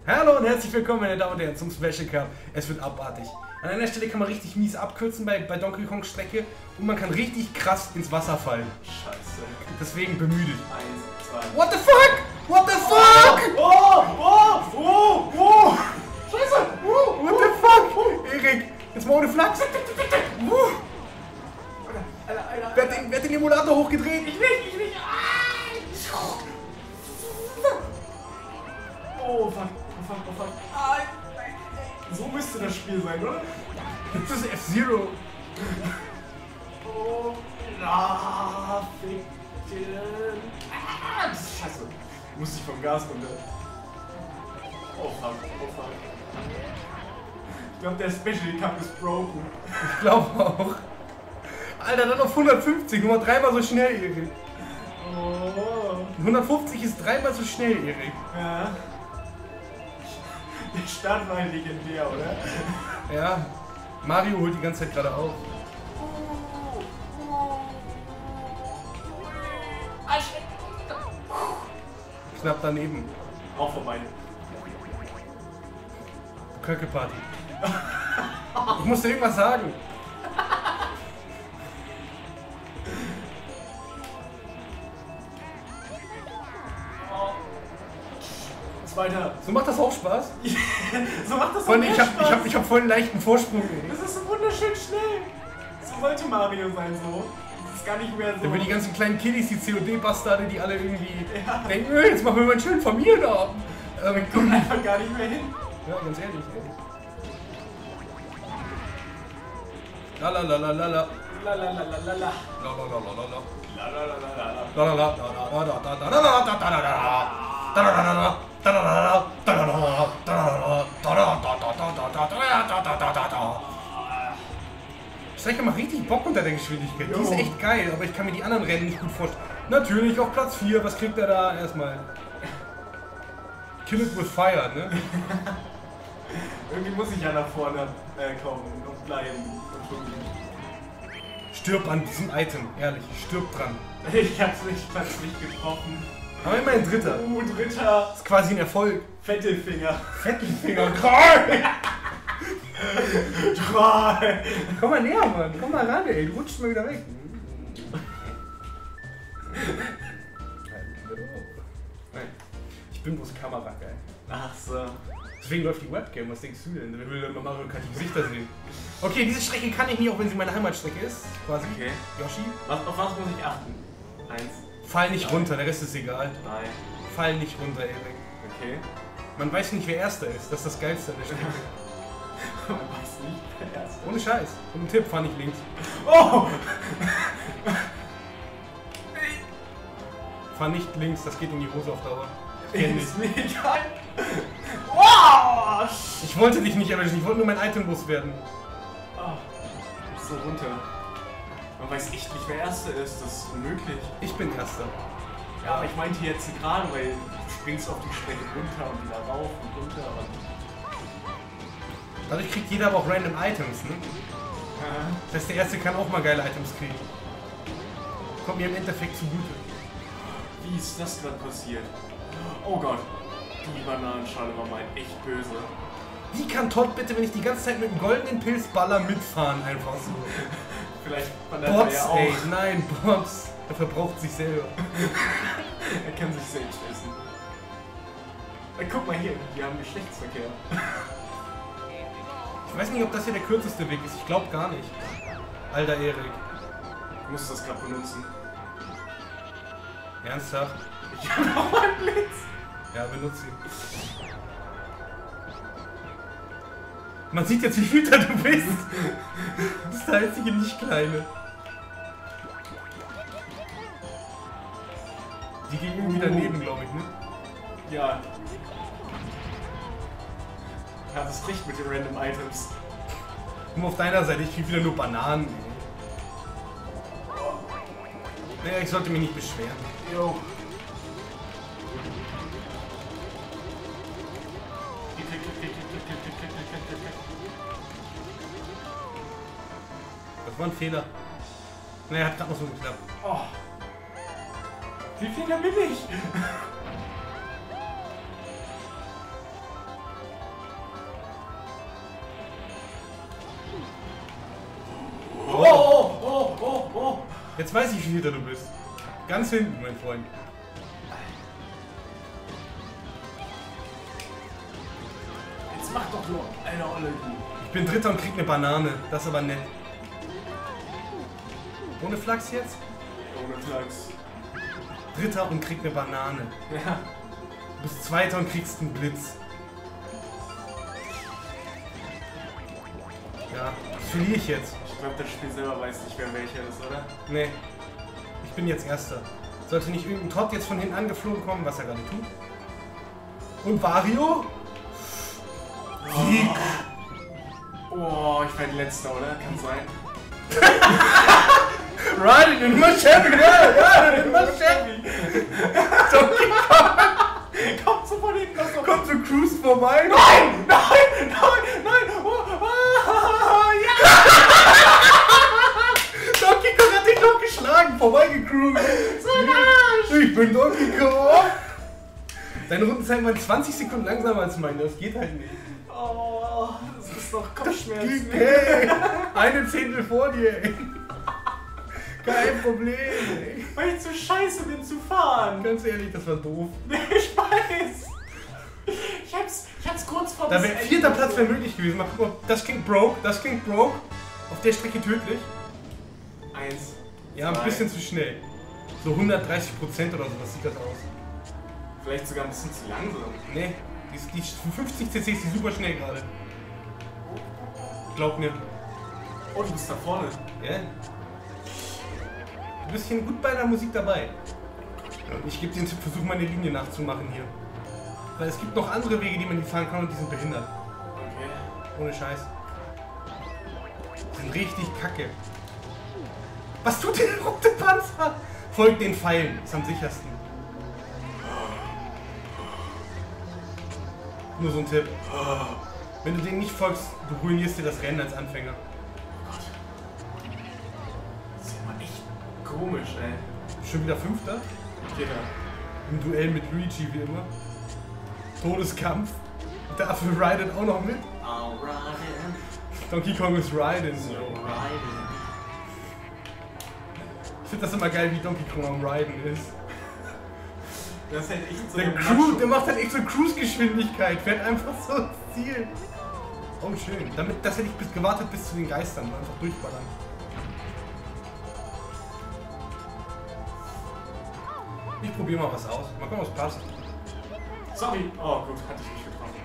Hallo und herzlich willkommen, meine Damen und Herren, zum Special Cup. Es wird abartig. An einer Stelle kann man richtig mies abkürzen bei Donkey Kong Strecke und man kann richtig krass ins Wasser fallen. Scheiße. Deswegen bemüdet. 1, 2. What the fuck? What the fuck? Oh! Scheiße! What the fuck? Erik, jetzt mal ohne Flachs. Wer hat den Emulator hochgedreht? Ich nicht! Oh fuck. So müsste das Spiel sein, oder? Das ist F-Zero. Oh, Fickchen. Das ist scheiße. Muss ich vom Gas runter. Oh fuck. Ich glaube, der Special Cup ist broken. Ich glaube auch. Alter, dann auf 150, nur mal dreimal so schnell, Erik. Oh. 150 ist dreimal so schnell, Erik. Ja. Der Start war legendär, oder? Ja, Mario holt die ganze Zeit gerade auf. Knapp daneben. Auch vorbei. Köcke-Party. Ich muss dir irgendwas sagen. Zweiter. So macht das auch Spaß? So macht das auch Vor allem, Spaß. ich hab voll einen leichten Vorsprung. Ey. Das ist so wunderschön schnell. So sollte Mario sein, so. Das ist gar nicht mehr so. Dann die ganzen kleinen Kiddies, die COD-Bastarde, die alle irgendwie denken, jetzt machen wir mal einen schönen Familienabend. Wir kommen einfach gar nicht mehr hin. Ja, ganz ehrlich. Lalalala. Lalalala. Strecke macht richtig Bock unter der Geschwindigkeit. Die ist echt geil, aber ich kann mir die anderen Rennen nicht gut vorstellen. Natürlich auf Platz 4, was kriegt er da erstmal? Kill it with fire, ne? Irgendwie muss ich ja nach vorne kommen und bleiben. Stirb an diesem Item, ehrlich, stirb dran. Ich hab's nicht getroffen. Aber immerhin Dritter. Dritter. Das ist quasi ein Erfolg. Fettelfinger. Fettelfinger. Komm mal näher, Mann. Komm mal ran, ey. Du rutschst mal wieder weg. Nein. Ich bin bloß Kamera, geil. Ach so. Deswegen läuft die Webcam. Was denkst du denn? Wer will denn mal Mario Kart die Gesichter sehen? Okay, diese Strecke kann ich nicht, auch wenn sie meine Heimatstrecke ist. Quasi. Okay. Yoshi. Auf was muss ich achten? 1. Fall nicht runter, der Rest ist egal. 3. Fall nicht runter, Erik. Okay. Man weiß nicht, wer Erster ist. Das ist das Geilste an der Strecke. Man weiß nicht, wer Erster. Ohne Scheiß. Und ein Tipp, fahr nicht links. Oh! Fahr nicht links, das geht in die Hose auf Dauer. Ist mir egal. Wow! Ich wollte dich nicht erwischen, ich wollte nur mein Item loswerden. Oh, so runter. Man weiß echt nicht, wer Erster ist. Das ist unmöglich. Ich bin Erster. Ja, aber ich meinte jetzt gerade, weil du springst auf die Strecke runter und wieder rauf und runter und... Dadurch kriegt jeder aber auch random Items, ne? Das heißt, der Erste kann auch mal geile Items kriegen. Kommt mir im Endeffekt zugute. Wie ist das gerade passiert? Oh Gott. Die Bananenschale war mal echt böse. Wie kann Todd bitte, wenn ich die ganze Zeit mit dem goldenen Pilzballer mitfahren, einfach so? Vielleicht fand er Bots, ja auch. ey, nein, Bots. Er verbraucht sich selber. Er kann sich selbst essen. Guck mal hier, wir haben Geschlechtsverkehr. Ich weiß nicht, ob das hier der kürzeste Weg ist. Ich glaube gar nicht. Alter Erik. Ich muss das gerade benutzen. Ernsthaft? Ich habe noch mal einen Blitz. Ja, benutze ihn. Man sieht jetzt, wie wütend du bist. Das ist der einzige nicht-Kleine. Die ging irgendwie daneben, glaube ich, ne? Ja. Du hattest recht mit den Random Items. Nur auf deiner Seite, ich krieg wieder nur Bananen. Naja, ich sollte mich nicht beschweren. Jo. Das war ein Fehler. Naja, hat gerade noch so geklappt. Oh. Wie viel bin ich? Oh! Jetzt weiß ich, wie hinter du bist. Ganz hinten, mein Freund. Jetzt mach doch nur eine Olle, du. Ich bin Dritter und krieg eine Banane. Das ist aber nett. Ohne Flachs jetzt? Ohne Flachs. Dritter und krieg eine Banane. Ja. Du bist Zweiter und kriegst einen Blitz. Ja, das verliere ich jetzt. Ich glaube, das Spiel selber weiß nicht, wer welcher ist, oder? Nee. Ich bin jetzt Erster. Sollte nicht irgendein Todd jetzt von hinten angeflogen kommen, was er gerade tut. Und Wario? Sieg! Oh, ich werde Letzter, oder? Kann sein. Raiden, den immer Champion! Ja, den immer Champion! Donkey Kong! Kommt so von hinten noch so. Kommt so Cruise vorbei! Nein! Nein! Nein! Nein! Ja! Donkey Kong hat dich noch geschlagen! Vorbeigecruised! So ein Arsch! Ich bin Donkey Kong! Deine Rundenzeit waren 20 Sekunden langsamer als meine, das geht halt nicht. Oh, das ist doch Kopfschmerzen. Hey, eine Zehntel vor dir, ey. Kein Problem, ey. Weil ich zu scheiße bin zu fahren. Ganz ehrlich, das war doof. Ich weiß. Ich hab's kurz vor Da wäre vierter Platz wäre möglich gewesen. Mal gucken, ob das klingt broke. Das klingt broke. Auf der Strecke tödlich. 1. Ja, ein 2. bisschen zu schnell. So 130% oder so, was sieht das aus? Vielleicht sogar ein bisschen zu langsam. Nee, die 50 cc ist die super schnell gerade. Glaub mir. Oh, du bist da vorne. Ja? Du bist hier gut bei der Musik dabei. Und ich gebe dir den Tipp, versuch meine Linie nachzumachen hier. Weil es gibt noch andere Wege, die man nicht fahren kann und die sind behindert. Okay. Ohne Scheiß. Die sind richtig kacke. Was tut der rote Panzer? Folgt den Pfeilen, ist am sichersten. Nur so ein Tipp. Wenn du denen nicht folgst, du ruinierst dir das Rennen als Anfänger. Oh Gott. Das ist ja mal echt komisch, ey. Schon wieder Fünfter? Vierter. Im Duell mit Luigi wie immer. Todeskampf. Dafür Raiden auch noch mit. I'll ride in. Donkey Kong ist Raiden. So riding. Ich finde das immer geil, wie Donkey Kong am Raiden ist. Das ist halt echt so Der macht halt echt so Cruise-Geschwindigkeit. Fährt einfach so ins Ziel. Oh, schön. Das hätte ich gewartet bis zu den Geistern. Einfach durchballern. Ich probiere mal was aus. Mal gucken, was passt. Sorry. Oh gut, hatte ich nicht getroffen.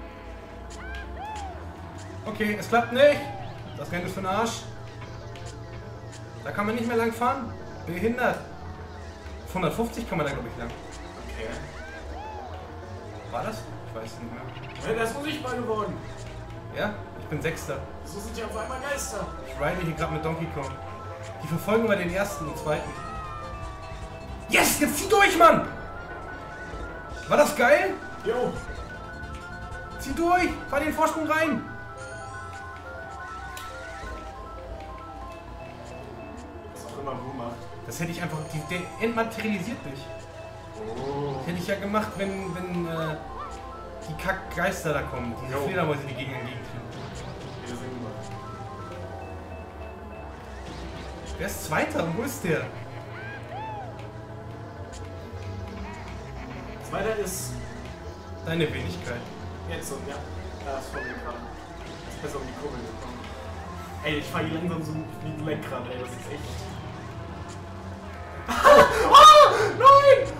Okay, es klappt nicht. Das Rennen ist für den Arsch. Da kann man nicht mehr lang fahren. Behindert. Auf 150 kann man da, glaube ich, lang. Okay. War das? Ich weiß es nicht mehr. Ja, das muss ich mal geworden. Ja? Ich bin Sechster. So sind ja auf einmal Geister. Ich ride hier gerade mit Donkey Kong. Die verfolgen mal den ersten und zweiten. Yes! Jetzt zieh durch, Mann! War das geil? Jo. Zieh durch! Fahr den Vorsprung rein! Was auch immer du machst. Das hätte ich einfach... Der entmaterialisiert dich. Oh. Das hätte ich ja gemacht, wenn die Kackgeister da kommen. Diese Jo. Fledermäuse, die gegen einen gegenfliegen. Wieder Sinn gemacht. Wer ist Zweiter? Wo ist der? Zweiter ist Deine Wenigkeit. jetzt so, ja. Da ist vor mir dran. Ist besser um die Kurbel gekommen. Ey, ich fahr hier langsam so wie ein Lenkrad, ey. Das ist echt. Nein!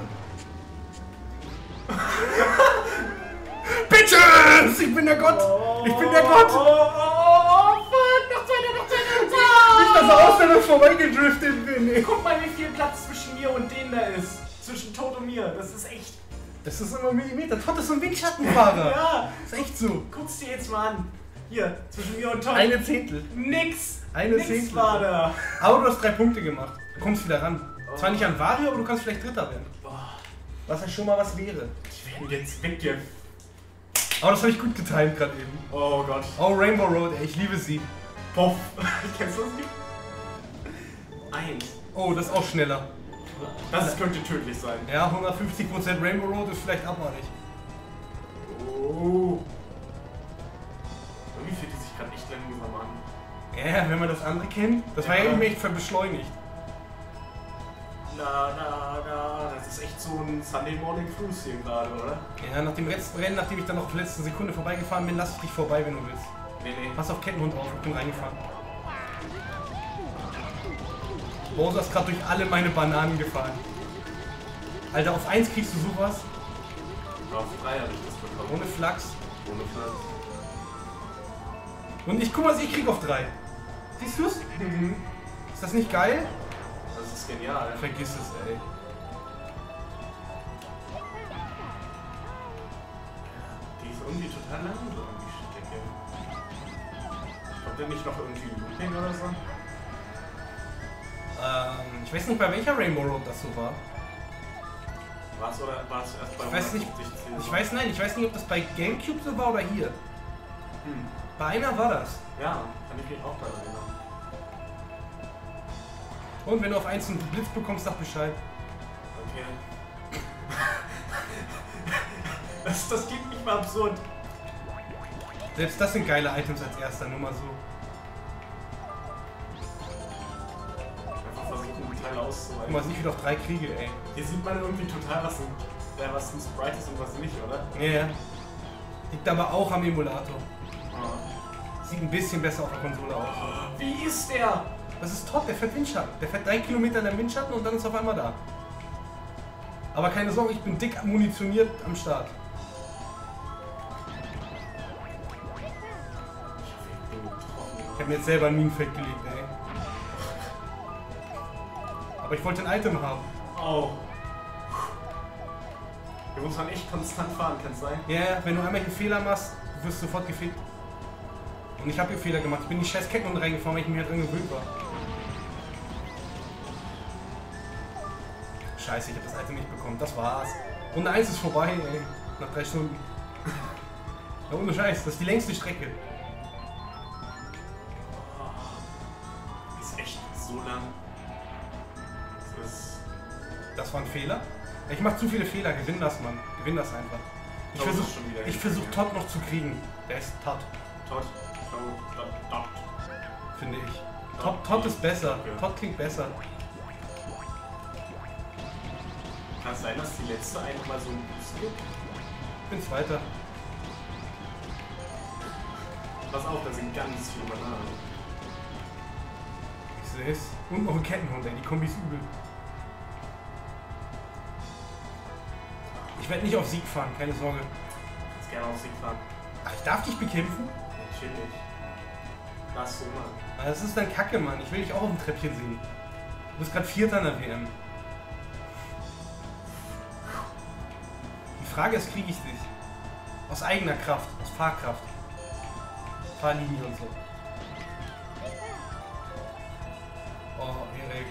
Bitches! Ich bin der Gott! Ich bin der Gott! Fuck! Noch zweiter! Nicht, dass er aus der Luft vorbeigedriftet bin, ey. Guck mal, wie viel Platz zwischen mir und denen da ist. Zwischen Tod und mir. Das ist echt. Das ist immer Millimeter. Todd ist so ein Windschattenfahrer. Ja! Das ist echt so. Guck's dir jetzt mal an. Hier, zwischen mir und Tod. Eine Zehntel. Nix! Eine Nix Zehntel. war da. Aber du hast 3 Punkte gemacht. Du kommst wieder ran. Zwar nicht an Wario, aber du kannst vielleicht Dritter werden. Was ja schon mal was wäre. Die werden jetzt weg. Aber das habe ich gut getimt gerade eben. Oh Gott. Oh, Rainbow Road, ey, ich liebe sie. Puff. Kennst du das nicht? 1. Oh, das ist auch schneller. Das könnte tödlich sein. Ja, 150% Rainbow Road ist vielleicht abartig. Oh. Irgendwie fühlt die sich gerade echt langsam an. Ja, wenn man das andere kennt. Das war ja Ja. eben echt beschleunigt. Das ist echt so ein Sunday Morning Cruise hier gerade, oder? Ja, nach dem letzten Rennen, nachdem ich dann noch auf der letzten Sekunde vorbeigefahren bin, lass ich dich vorbei, wenn du willst. Nee. Pass auf Kettenhund auf, ich bin reingefahren. Bowser ist gerade durch alle meine Bananen gefahren. Alter, auf 1 kriegst du sowas. Auf 3 habe ich das bekommen. Ohne Flachs. Ohne Flachs. Und ich guck mal, ich krieg auf 3. Siehst du's? Mhm. Ist das nicht geil? Das ist genial. Vergiss es, ey. Die ist irgendwie total langsam, die Strecke. Kommt denn nicht noch irgendwie Looping oder so? Ich weiß nicht, bei welcher Rainbow Road das so war. War es erst bei Ich weiß nicht, 150 ich weiß nicht, ob das bei Gamecube so war oder hier. Hm. Bei einer war das. Ja, kann ich mich auch daran erinnern. Und wenn du auf 1 einen Blitz bekommst, sag Bescheid. Okay. das klingt nicht mal absurd. Selbst das sind geile Items als erster, nur mal so. Einfach versuchen, ein Teil auszuweichen. Guck mal, was ich wieder auf 3 kriege, ey. Hier sieht man irgendwie total, was ein Sprite ist und was nicht, oder? Ja, ja. Liegt aber auch am Emulator. Oh. Sieht ein bisschen besser auf der Konsole aus. Wie ist der? Das ist top, der fährt Windschatten. Der fährt 3 Kilometer in der Windschatten und dann ist er auf einmal da. Aber keine Sorge, ich bin dick munitioniert am Start. Ich habe mir jetzt selber ein Minenfeld gelegt, ey. Aber ich wollte ein Item haben. Oh. Hier muss man echt konstant fahren, kann es sein? Ja, yeah, wenn du einmal hier Fehler machst, wirst du sofort gefickt. Und ich habe hier Fehler gemacht. Ich bin in die scheiß Ketten reingefahren, weil ich mich halt drin gewöhnt war. Scheiße, ich habe das Item nicht bekommen. Das war's. Runde 1 ist vorbei, ey. Nach 3 Stunden. Ja, ohne Scheiß. Das ist die längste Strecke. Ist echt so lang. Das war ein Fehler. Ich mache zu viele Fehler. Gewinn das, Mann. Gewinn das einfach. Ich versuch Todd noch zu kriegen. Der ist Todd. Todd. Finde ich. Todd ist besser. Okay. Todd klingt besser. Kann es sein, dass die letzte einfach mal so ein Boost gibt? Ich bin Zweiter. Pass auf, da sind ganz viele Bananen. Ich sehe es. Und noch ein Kettenhund, ey. Die Kombi ist übel. Ich werde nicht auf Sieg fahren, keine Sorge. Ich gerne auf Sieg fahren. Ach, ich darf dich bekämpfen? Natürlich. Lass so mal. Das ist dann Kacke, Mann. Ich will dich auch auf dem Treppchen sehen. Du bist gerade Vierter in der WM. Die Frage ist, kriege ich dich? Aus eigener Kraft, aus Fahrkraft. Fahrlinie und so. Oh, Erik.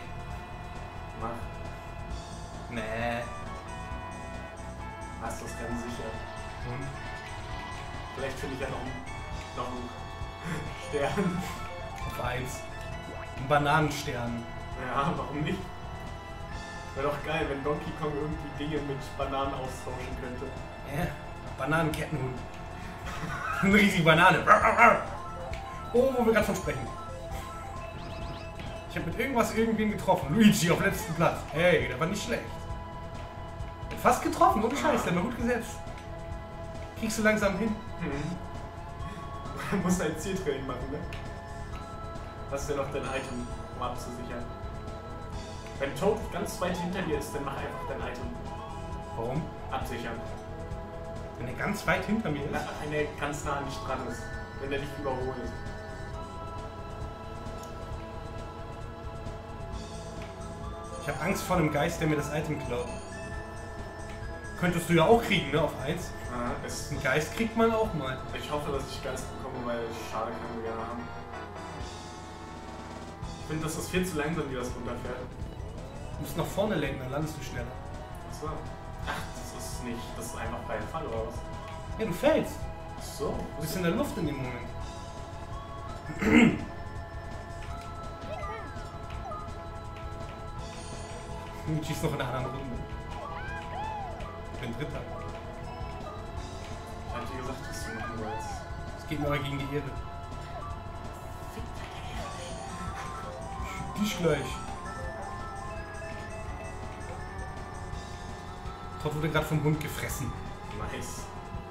Mach. Nee. Hast du das ganz sicher? Und? Vielleicht finde ich ja noch einen Stern. Auf 1. Ein Bananenstern. Ja, warum nicht? Wäre doch geil, wenn Donkey Kong irgendwie Dinge mit Bananen austauschen könnte. Ja, Bananenkettenhund. Eine riesige Banane. Oh, wo wir gerade von sprechen. Ich habe mit irgendwas irgendwen getroffen. Luigi auf letzten Platz. Hey, der war nicht schlecht. Fast getroffen, ohne Scheiß, der war gut gesetzt. Kriegst du langsam hin. Man muss ein Zieltraining machen, ne? Hast du ja noch dein Item, um abzusichern. Wenn Toad ganz weit hinter dir ist, dann mach einfach dein Item. Warum? Absichern. Wenn er ganz weit hinter mir ist? Wenn er ganz nah nicht dran ist. Wenn er dich überholt. Ich habe Angst vor einem Geist, der mir das Item klaut. Könntest du ja auch kriegen, ne? Auf 1. Ja, einen Geist kriegt man auch mal. Ich hoffe, dass ich Geist bekomme, weil schade kann wir gerne haben. Ich finde, das ist viel zu langsam, wie das runterfährt. Du musst nach vorne lenken, dann landest du schneller. Achso. Ach, das ist nicht. Das ist einfach freie Fall, oder was? Ja, du fällst. So. Du bist in der Luft in dem Moment. Du schießt noch in der anderen Runde. Ich bin Dritter. Ich hab dir gesagt, was du machen wolltest. Es geht mir aber gegen die Ehre. Dich gleich. Todd wurde gerade vom Hund gefressen. Nice.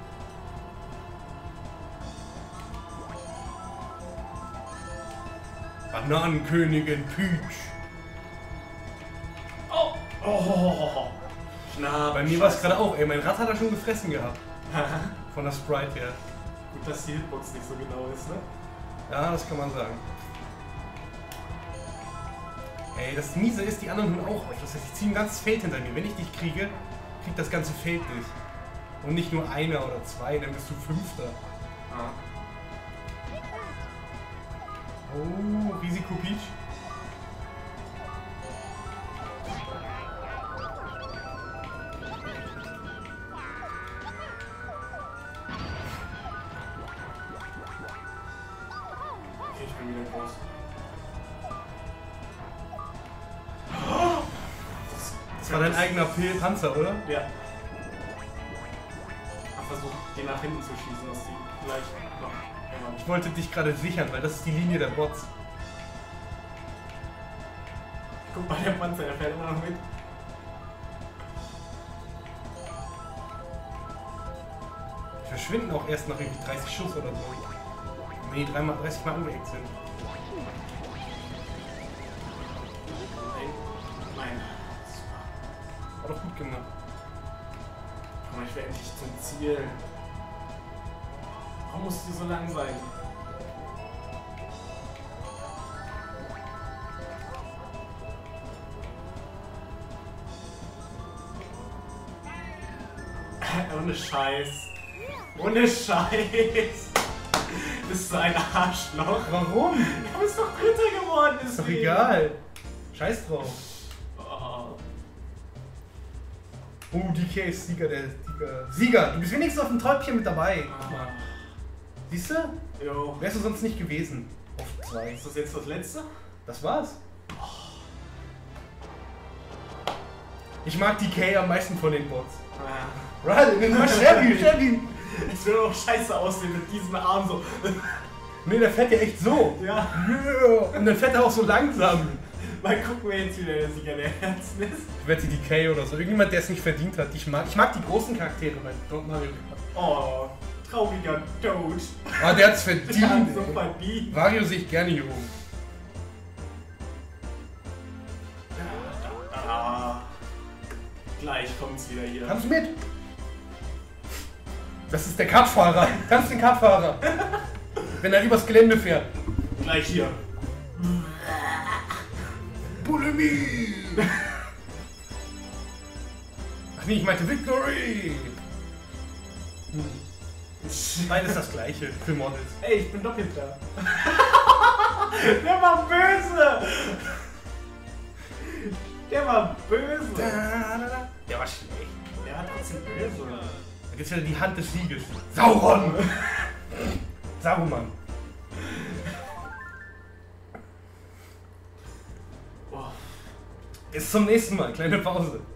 Bananenkönigin Peach. Oh! Oh! Schnapp. Bei mir war es gerade auch, ey, mein Rad hat er schon gefressen gehabt. Von der Sprite her. Gut, dass die Hitbox nicht so genau ist, ne? Ja, das kann man sagen. Ey, das Miese ist, die anderen holen auch auf. Das heißt, ich ziehe ein ganzes Feld hinter mir. Wenn ich dich kriege, kriegt das ganze Feld dich. Und nicht nur einer oder zwei, dann bist du Fünfter. Ah. Oh, Risiko Peach. Okay, ich bin wieder groß. Das war dein eigener Panzer, oder? Ja. Hab versucht, den nach hinten zu schießen, dass die gleich noch. Ich wollte dich gerade sichern, weil das ist die Linie der Bots. Guck mal, der Panzer, der fährt immer noch mit. Die verschwinden auch erst nach irgendwie 30 Schuss oder so. Wenn die 30 Mal angeeckt sind. Nein. Super. War doch gut gemacht. Komm mal, ich will endlich zum Ziel. Warum musst du so lang sein? Ohne Scheiß. Ohne Scheiß. Bist du ein Arschloch? Warum? Du bist doch Dritter geworden. Ist doch egal. Scheiß drauf. Oh, DK ist Sieger, der Sieger. Du bist wenigstens auf dem Täubchen mit dabei. Guck mal. Siehst du? Jo. Wärst du sonst nicht gewesen. Auf 2. Ist das jetzt das letzte? Das war's. Ich mag DK am meisten von den Bots. Right, nimm mal Chevy. Es würde auch scheiße aussehen mit diesem Arm so. Nee, der fährt ja echt so. Ja. Yeah. Und dann fährt er auch so langsam. Mal gucken, wer jetzt wieder der Sieger der Herzen ist. Ich wette DK oder so. Irgendjemand, der es nicht verdient hat. Ich mag die großen Charaktere bei Mario. Oh, trauriger Toad. Ah, der hat's Der hat verdient. so verdient. Wario sehe ich gerne hier oben. Ah, gleich kommt's wieder hier. Kannst du mit? Das ist der Kartfahrer. Kannst den Kartfahrer. Wenn er übers Gelände fährt. Gleich hier. Bulimie! Ach nee, ich meinte Victory! Beides das gleiche für Models. Ey, ich bin doppelt da. Der war böse! Der war böse! Der war schlecht. Der war trotzdem böse. Da gibt's wieder die Hand des Sieges. Sauron! Saruman. Oh. Bis zum nächsten Mal. Kleine Pause.